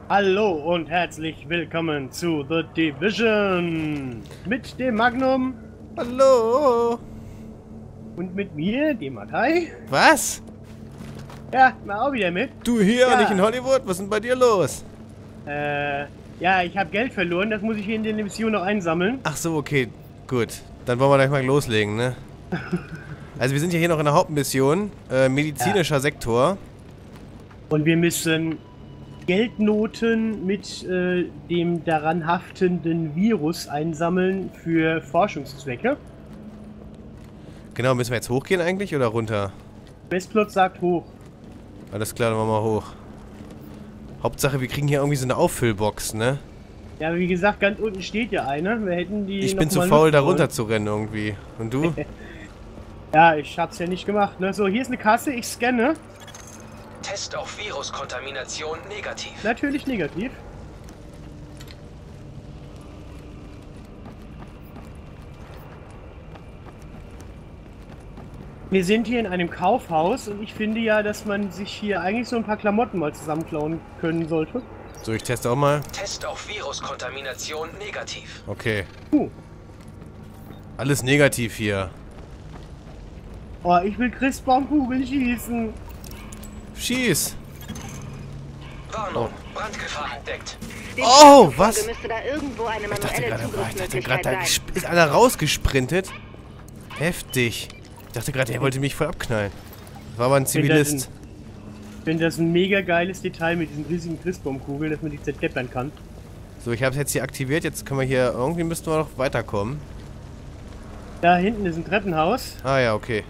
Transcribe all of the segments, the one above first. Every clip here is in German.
Hallo und herzlich willkommen zu The Division mit dem Magnum Hallo. und mit mir, dem Matei. Was? Ja, mal auch wieder mit. Du hier, Ja. nicht in Hollywood? Was ist denn bei dir los? Ja, ich habe Geld verloren, das muss ich hier in der Mission noch einsammeln. Ach so, okay, gut. Dann wollen wir gleich mal loslegen, ne? Also wir sind ja hier noch in der Hauptmission, medizinischer Sektor. Und wir müssen Geldnoten mit dem daran haftenden Virus einsammeln für Forschungszwecke. Genau, müssen wir jetzt hochgehen eigentlich oder runter? Westplot sagt hoch. Alles klar, dann machen wir hoch. Hauptsache, wir kriegen hier irgendwie so eine Auffüllbox, ne? Ja, wie gesagt, ganz unten steht ja eine. Wir hätten die Ich noch bin zu mal faul, da nutzen runter wollen. zu rennen irgendwie. Und du? Ja, ich hab's ja nicht gemacht, ne? So, hier ist eine Kasse, ich scanne. Test auf Viruskontamination negativ. Natürlich negativ. Wir sind hier in einem Kaufhaus und ich finde ja, dass man sich hier eigentlich so ein paar Klamotten mal zusammenklauen können sollte. So, ich teste auch mal. Test auf Viruskontamination negativ. Okay. Puh. Alles negativ hier. Oh, ich will Christbaumkugeln schießen. Schieß. Warnung, Brandgefahr entdeckt. Oh, was? Müsste da irgendwo eine Ich dachte manuelle gerade, Zugriffsmöglichkeit da sein. ist einer rausgesprintet. Heftig. Ich dachte gerade, er wollte mich voll abknallen. War aber ein Zivilist. Ich finde das ein mega geiles Detail mit diesen riesigen Christbaumkugeln, dass man die zerdeppern kann. So, ich habe es jetzt hier aktiviert. Jetzt können wir hier... Irgendwie müssten wir noch weiterkommen. Da hinten ist ein Treppenhaus. Ah ja, okay.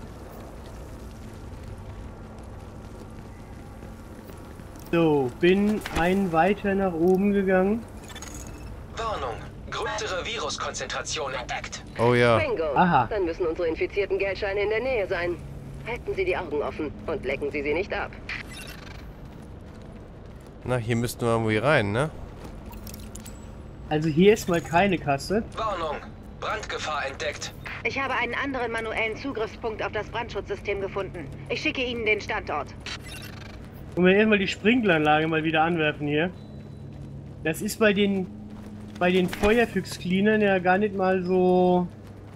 So, bin einen weiter nach oben gegangen. Warnung, größere Viruskonzentration entdeckt. Oh ja. Bingo. Aha. Dann müssen unsere infizierten Geldscheine in der Nähe sein. Halten Sie die Augen offen und lecken Sie sie nicht ab. Na, hier müssten wir irgendwie rein, ne? Also hier ist mal keine Kasse. Warnung, Brandgefahr entdeckt. Ich habe einen anderen manuellen Zugriffspunkt auf das Brandschutzsystem gefunden. Ich schicke Ihnen den Standort. Und wir erstmal die Sprinkleranlage mal wieder anwerfen hier. Das ist bei den Feuerfüchs-Cleanern ja gar nicht mal so...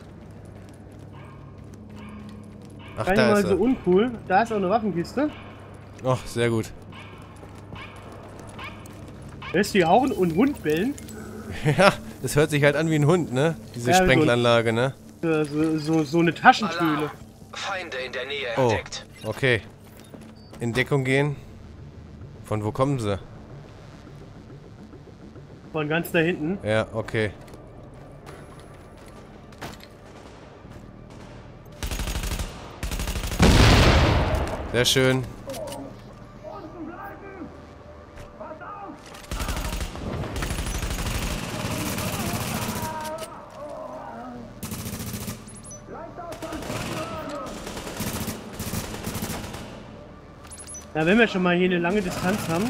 Ach, gar nicht da mal ist so er. uncool. Da ist auch eine Waffenkiste. Och, sehr gut. Hörst du hier auch einen Hund bellen? Ja, das hört sich halt an wie ein Hund, ne? Diese Ja, so- Sprengelanlage, ne? So eine Taschenspüle. Alarm, Feinde in der Nähe Oh, entdeckt. okay. In Deckung gehen. Von wo kommen sie? Von ganz da hinten. Ja, okay. Sehr schön. Na, wenn wir schon mal hier eine lange Distanz haben.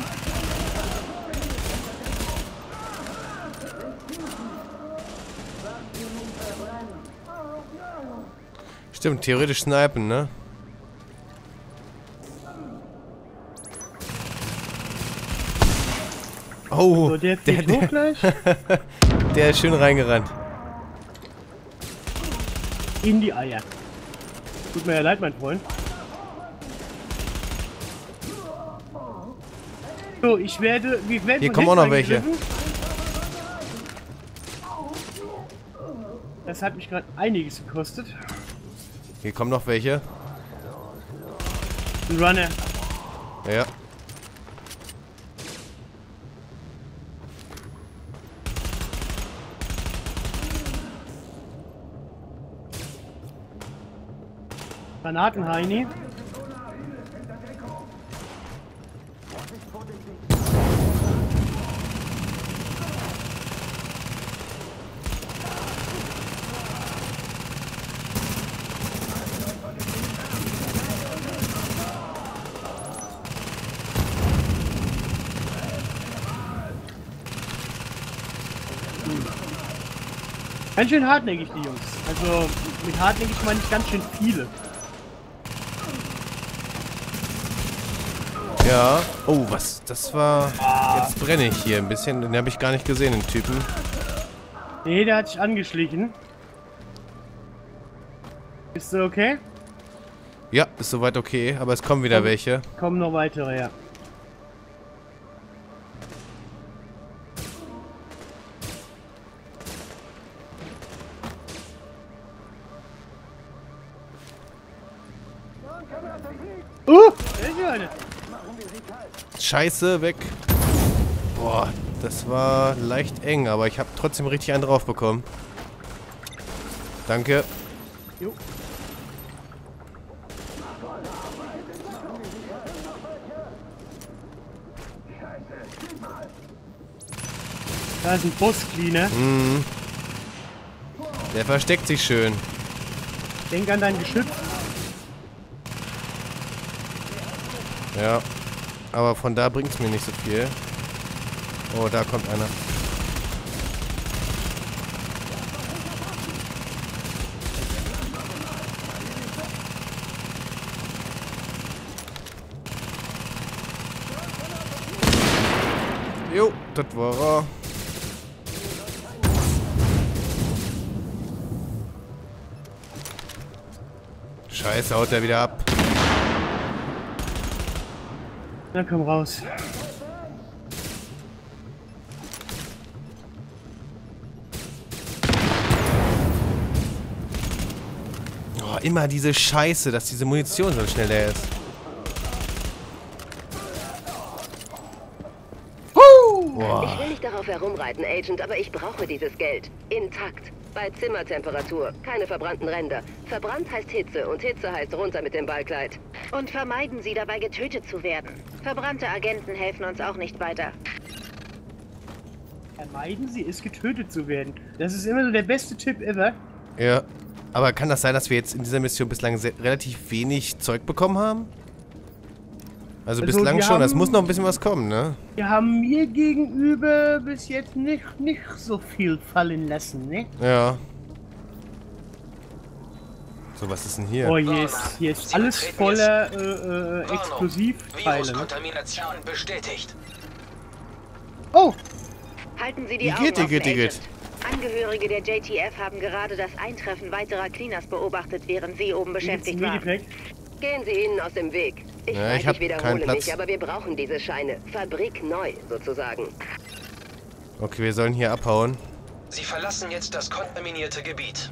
Stimmt, theoretisch snipen, ne? Oh, So, der fliegt hoch gleich. der ist schön reingerannt. In die Eier. Tut mir ja leid, mein Freund. So, ich werde... Hier kommen auch noch welche. Das hat mich gerade einiges gekostet. Hier kommen noch welche. Ein Runner. Ja. Granatenheini. Ganz schön hartnäckig, die Jungs. Also, mit hartnäckig meine ich ganz schön viele. Ja. Oh, was? Das war... Jetzt brenne ich hier ein bisschen. Den habe ich gar nicht gesehen, den Typen. Nee, der hat sich angeschlichen. Bist du okay? Ja, ist soweit okay. Aber es kommen wieder welche. Kommen noch weitere, ja. Sehr schön. Scheiße, weg. Boah, das war leicht eng, aber ich habe trotzdem richtig einen drauf bekommen. Danke. Jo. Da ist ein Boss-Cleaner. Mhm. Der versteckt sich schön. Denk an dein Geschütz. Ja. Aber von da bringt es mir nicht so viel. Oh, da kommt einer. Jo, das war er. Scheiße, haut er wieder ab. Na komm raus. Oh, immer diese Scheiße, dass diese Munition so schnell leer ist. Boah. Ich will nicht darauf herumreiten, Agent, aber ich brauche dieses Geld. Intakt. Bei Zimmertemperatur. Keine verbrannten Ränder. Verbrannt heißt Hitze und Hitze heißt runter mit dem Ballkleid. Und vermeiden Sie dabei, getötet zu werden. Verbrannte Agenten helfen uns auch nicht weiter. Vermeiden Sie es, getötet zu werden. Das ist immer so der beste Tipp ever. Ja. Aber kann das sein, dass wir jetzt in dieser Mission bislang relativ wenig Zeug bekommen haben? Also bislang schon. Es muss noch ein bisschen was kommen, ne? Wir haben mir gegenüber bis jetzt nicht so viel fallen lassen, ne? Ja. So, was ist denn hier? Oh, hier ist alles voller Explosivteile, ne? Viruskontamination bestätigt. Oh! Halten Sie die Wie Augen geht, offen, geht. Agent. Angehörige der JTF haben gerade das Eintreffen weiterer Cleaners beobachtet, während Sie oben beschäftigt waren. Gehen Sie ihnen aus dem Weg. Ich Ja, weiß, ich hab ich wiederhole keinen Platz. mich, aber wir brauchen diese Scheine. Fabrik neu, sozusagen. Okay, wir sollen hier abhauen. Sie verlassen jetzt das kontaminierte Gebiet.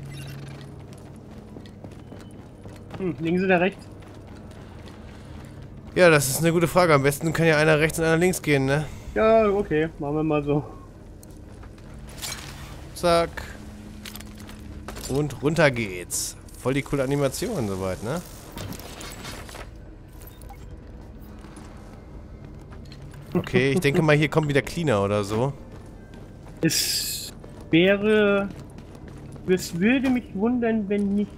Links oder rechts? Ja, das ist eine gute Frage. Am besten kann ja einer rechts und einer links gehen, ne? Ja, okay. Machen wir mal so. Zack. Und runter geht's. Voll die coole Animation soweit, ne? Okay, ich denke mal, hier kommt wieder Cleaner oder so. Es wäre... Es würde mich wundern, wenn nicht...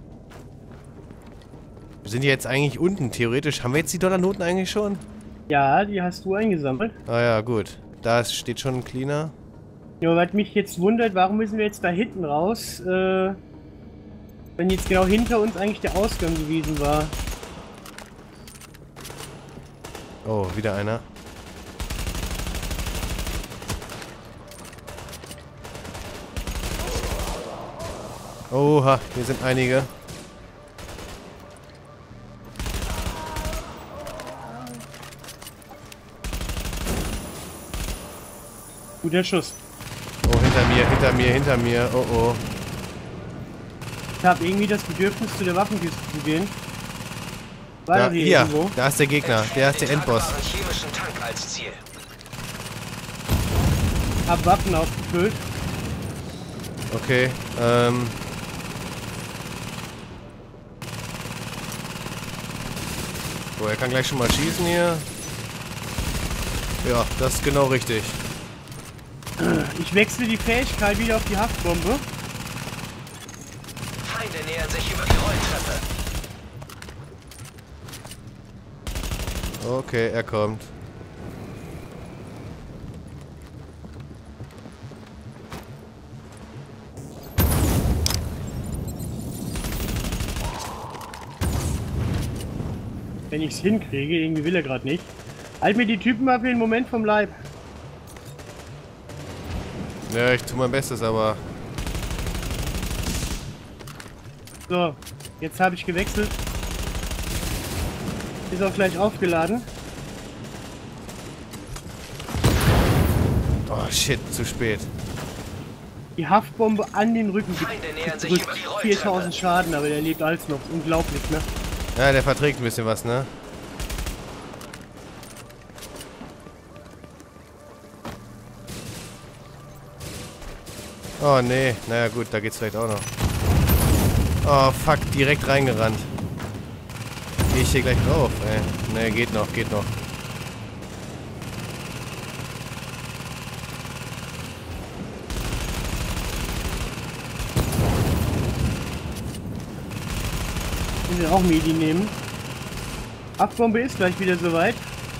Wir sind ja jetzt eigentlich unten, theoretisch. Haben wir jetzt die Dollarnoten eigentlich schon? Ja, die hast du eingesammelt. Ah ja, gut. Da steht schon ein Cleaner. Ja, was mich jetzt wundert, warum müssen wir jetzt da hinten raus? Wenn jetzt genau hinter uns eigentlich der Ausgang gewesen war. Oh, wieder einer. Oha, hier sind einige. Guter Schuss. Oh, hinter mir. Oh, oh. Ich habe irgendwie das Bedürfnis, zu der Waffenkiste zu gehen. War Da, die hier, irgendwo? da ist der Gegner. Der ist der Den Endboss. tragbaren chemischen Tank als Ziel. Hab Waffen aufgefüllt. Okay, So, er kann gleich schon mal schießen hier. Ja, das ist genau richtig. Ich wechsle die Fähigkeit wieder auf die Haftbombe. Feinde nähern sich über die Rolltreppe. Okay, er kommt. Wenn ich es hinkriege, irgendwie will er gerade nicht. Halt mir die Typen mal für den Moment vom Leib. Ja, ich tue mein Bestes, aber... So, jetzt habe ich gewechselt. Ist auch gleich aufgeladen. Oh shit, zu spät. Die Haftbombe an den Rücken Feinde nähern sich gedrückt. über die Rolltreppe. 4000 Schaden, aber der lebt alles noch. Unglaublich, ne? Ja, der verträgt ein bisschen was, ne? Oh nee, naja gut, da geht's vielleicht auch noch. Oh fuck, direkt reingerannt. Geh ich hier gleich drauf, ey. Nee, geht noch, geht noch. Ich will auch Medi nehmen. Haftbombe ist gleich wieder soweit.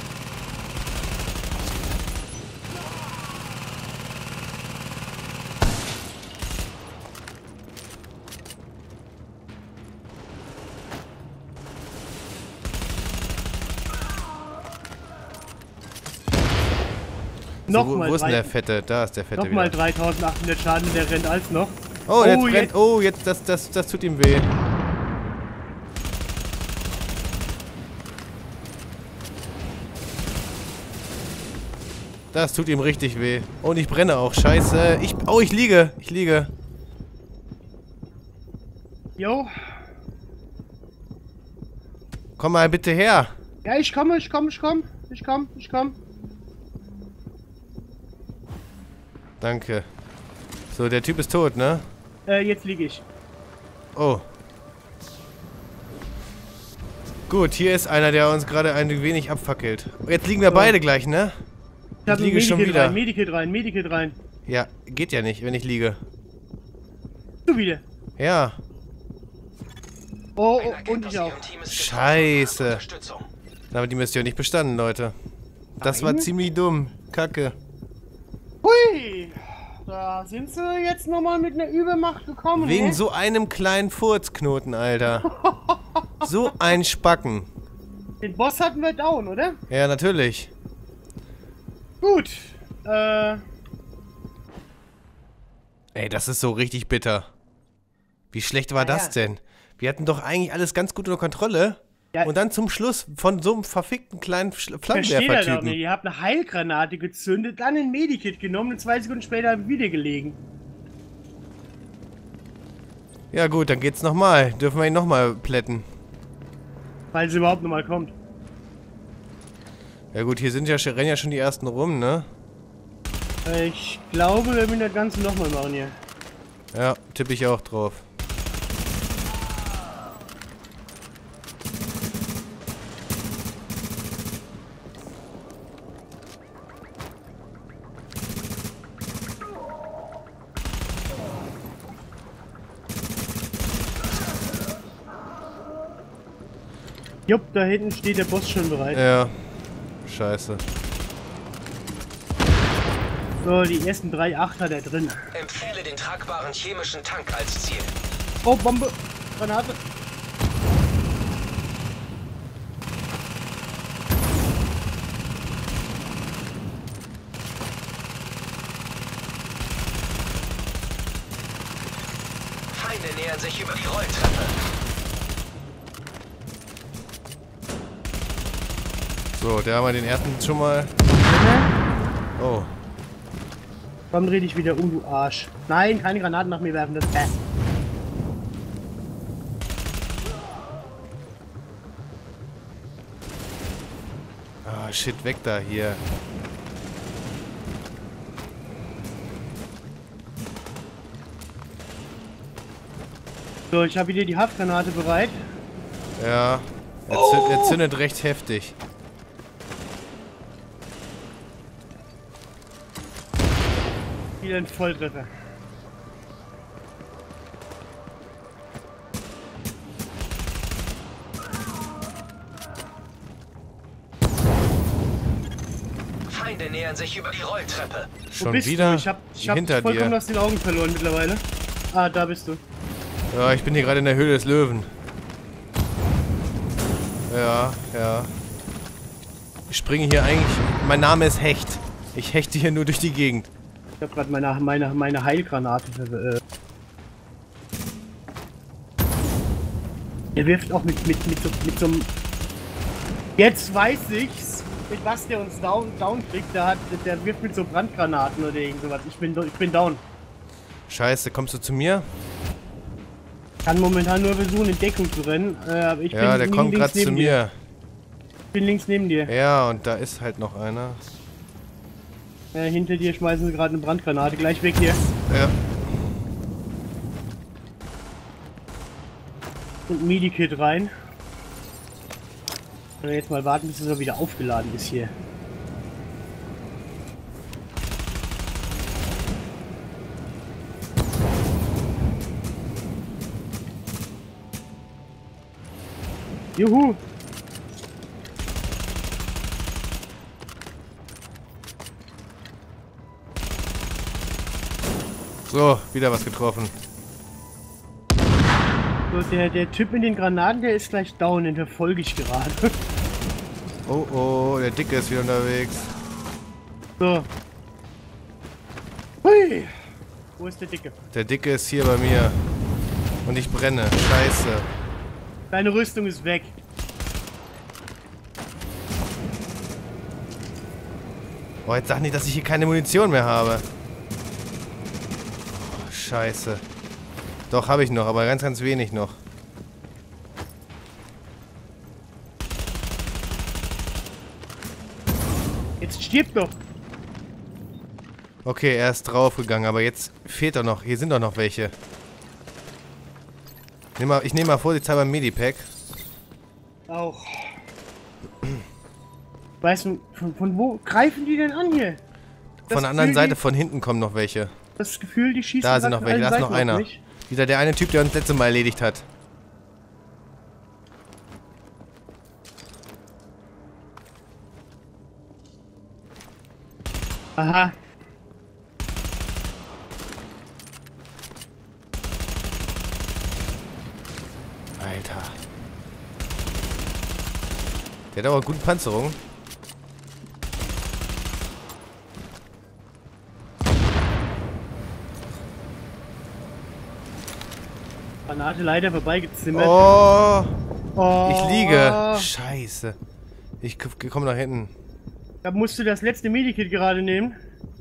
So, wo ist denn der Fette? Da ist der Fette Nochmal wieder. 3800 Schaden, der rennt als noch. Oh, jetzt brennt. Oh, jetzt, das tut ihm weh. Das tut ihm richtig weh. Und ich brenne auch. Scheiße. Ich liege. Ich liege. Jo. Komm mal bitte her. Ja, ich komme. Danke. So, der Typ ist tot, ne? Jetzt liege ich. Oh. Gut, hier ist einer, der uns gerade ein wenig abfackelt. Jetzt liegen wir beide gleich, ne? Ich habe liege schon wieder. Medikit rein. Ja, geht ja nicht, wenn ich liege. Du wieder. Ja. Oh, Ein Agent und aus ich auch. Ihrem Team ist Scheiße. getroffen. Unterstützung. Dann haben wir die Mission nicht bestanden, Leute. Das war Nein? ziemlich dumm. Kacke. Hui. Da sind sie jetzt nochmal mit einer Übermacht gekommen. Wegen ne? so einem kleinen Furzknoten, Alter. So ein Spacken. Den Boss hatten wir down, oder? Ja, natürlich. Gut. Ey, das ist so richtig bitter. Wie schlecht war das denn? Wir hatten doch eigentlich alles ganz gut unter Kontrolle. Ja. Und dann zum Schluss von so einem verfickten kleinen Versteht er doch nicht. Flammenwerfer-Typen. Ihr habt eine Heilgranate gezündet, dann ein Medikit genommen und 2 Sekunden später wieder gelegen. Ja gut, dann geht's nochmal. Dürfen wir ihn nochmal plätten. Falls es überhaupt nochmal kommt. Ja gut, hier sind ja, rennen ja schon die ersten rum, ne? Ich glaube, wir müssen das Ganze nochmal machen hier. Ja, tippe ich auch drauf. Jupp, da hinten steht der Boss schon bereit. Ja. Scheiße. So, die ersten 3 8 hat er drin. Empfehle den tragbaren chemischen Tank als Ziel. Oh, Bombe! Granate! Feinde nähern sich über die Rolltreppe. So, da haben wir den ersten schon mal. Oh. Komm, dreh dich wieder um, du Arsch. Nein, keine Granaten nach mir werfen, das ist Ah, shit, weg da hier. So, ich habe wieder die Haftgranate bereit. Ja. Er zündet recht heftig. Wieder ein Volltreffer. Feinde nähern sich über die Rolltreppe. Wo Schon bist wieder du? Ich hab hinter vollkommen dir. aus den Augen verloren mittlerweile. Ah, da bist du. Ja, ich bin hier gerade in der Höhle des Löwen. Ja, ja. Ich springe hier eigentlich... Mein Name ist Hecht. Ich hechte hier nur durch die Gegend. Ich hab grad meine Heilgranate. Der wirft auch mit so einem... Jetzt weiß ich's, mit was der uns down kriegt. Der wirft mit so Brandgranaten oder irgend sowas. Ich bin down. Scheiße, kommst du zu mir? Kann momentan nur versuchen, in Deckung zu rennen. Aber ich Ja, bin der kommt gerade zu mir. Ich bin links neben dir. Ja, und da ist halt noch einer. Hinter dir schmeißen sie gerade eine Brandgranate. Gleich weg hier. Ja. Und Medikit rein. Jetzt mal warten, bis es wieder aufgeladen ist hier. Juhu! So, wieder was getroffen. So, der Typ mit den Granaten, der ist gleich down, den verfolge ich gerade. Oh, oh, der Dicke ist wieder unterwegs. So. Hui! Wo ist der Dicke? Der Dicke ist hier bei mir. Und ich brenne. Scheiße. Deine Rüstung ist weg. Oh, jetzt sag nicht, dass ich hier keine Munition mehr habe. Oh, scheiße. Doch, habe ich noch, aber ganz, ganz wenig noch. Jetzt stirbt doch. Okay, er ist draufgegangen, aber jetzt fehlt doch noch. Hier sind doch noch welche. Ich nehme mal vorsichtshalber ein Medipack. Auch. Weißt du, von wo greifen die denn an hier? Von der anderen Seite, von hinten kommen noch welche. Das Gefühl, die schießen Da sind grad noch von welche, allen da ist noch Seiten auf einer. mich. Wieder der eine Typ, der uns letzte Mal erledigt hat. Aha. Alter. Der hat aber eine gute Panzerung. Granate leider vorbeigezimmert. Oh! Oh. Ich liege. Scheiße. Ich komme nach hinten. Da musst du das letzte Medikit gerade nehmen.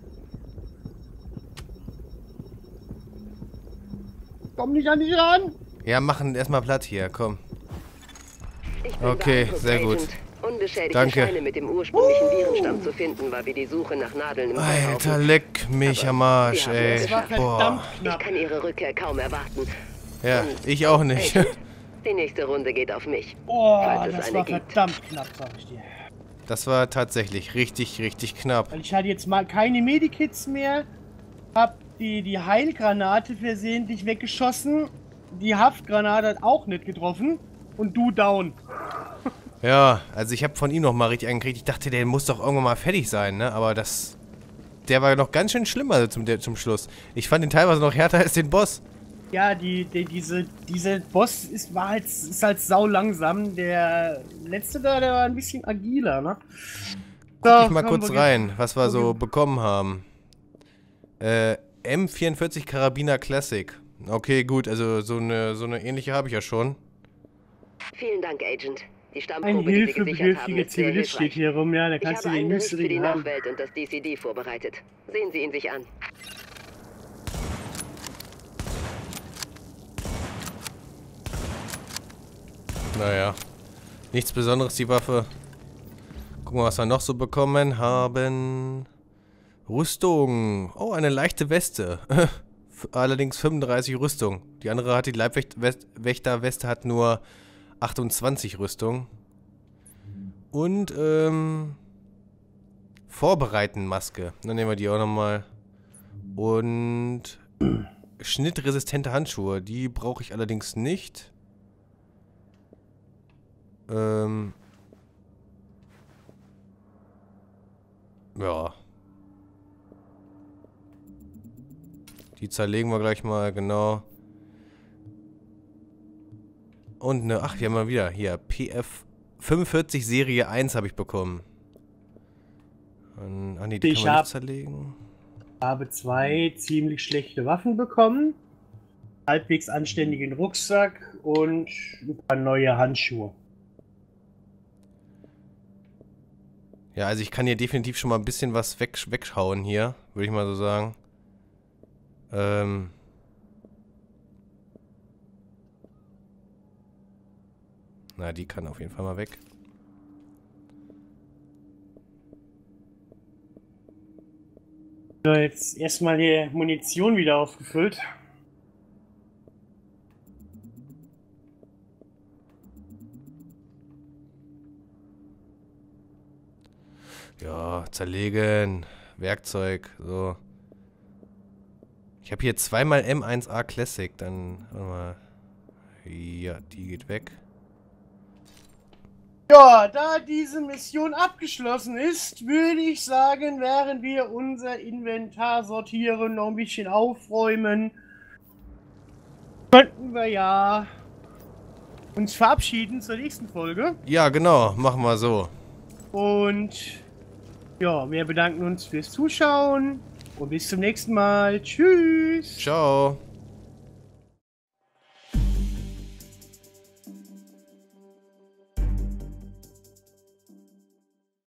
Komm nicht an dich ran! Ja, machen erstmal platt hier, komm. Ich bin Okay, beeindruckt, sehr gut. Agent. Unbeschädigte Danke. Scheine mit dem ursprünglichen Virenstamm zu finden, war wie die Suche nach Nadeln im Alter, Heuhaufen. leck mich am Arsch, wir haben ey. es Das war geschafft. verdammt Ich knapp. kann Ihre Rückkehr kaum erwarten. Ja, ich auch nicht. Agent, die nächste Runde geht auf mich. Oh, falls es das eine war gibt. verdammt knapp, sag ich dir. Das war tatsächlich richtig, richtig knapp. Weil ich hatte jetzt mal keine Medikits mehr. Hab die Heilgranate versehentlich weggeschossen. Die Haftgranate hat auch nicht getroffen. Und du down. Ja, also ich habe von ihm noch mal richtig angekriegt. Ich dachte, der muss doch irgendwann mal fertig sein, ne? Aber der war noch ganz schön schlimm also zum Schluss. Ich fand ihn teilweise noch härter als den Boss. Ja, diese Boss ist halt sau langsam. Der letzte da, der war ein bisschen agiler, ne? Guck ich mal kurz rein, was wir so bekommen haben. M44 Karabiner Classic. Okay, gut, also so eine ähnliche habe ich ja schon. Vielen Dank, Agent. Die Ein Stammprobe, die Sie gesichert haben, hilfebedürftiger ist sehr Zivilist steht hilfreich. hier rum, ja, da Ich kannst habe du den einen Bericht für die Nüssring haben. Nachwelt und das DCD vorbereitet. Sehen Sie ihn sich an. Naja, nichts Besonderes, die Waffe. Gucken wir, was wir noch so bekommen haben. Rüstung. Oh, eine leichte Weste. Allerdings 35 Rüstung. Die andere hat die Leibwächterweste hat nur 28 Rüstung. Und, Vorbereiten Maske. Dann nehmen wir die auch nochmal. Und schnittresistente Handschuhe. Die brauche ich allerdings nicht. Ja. Die zerlegen wir gleich mal, genau. Und ach, hier haben wir wieder. Hier, PF 45 Serie 1 habe ich bekommen. Ah nee, die kann man nicht zerlegen. Habe 2 ziemlich schlechte Waffen bekommen, halbwegs anständigen Rucksack und ein paar neue Handschuhe. Ja, also ich kann hier definitiv schon mal ein bisschen was wegschauen hier, würde ich mal so sagen. Na, die kann auf jeden Fall mal weg. So, jetzt erstmal die Munition wieder aufgefüllt. Ja, zerlegen, Werkzeug, so. Ich habe hier zweimal M1A Classic, dann, warte mal. Ja, die geht weg. Ja, da diese Mission abgeschlossen ist, würde ich sagen, während wir unser Inventar sortieren, noch ein bisschen aufräumen, könnten wir ja uns verabschieden zur nächsten Folge. Ja, genau, machen wir so. Und ja, wir bedanken uns fürs Zuschauen und bis zum nächsten Mal. Tschüss. Ciao.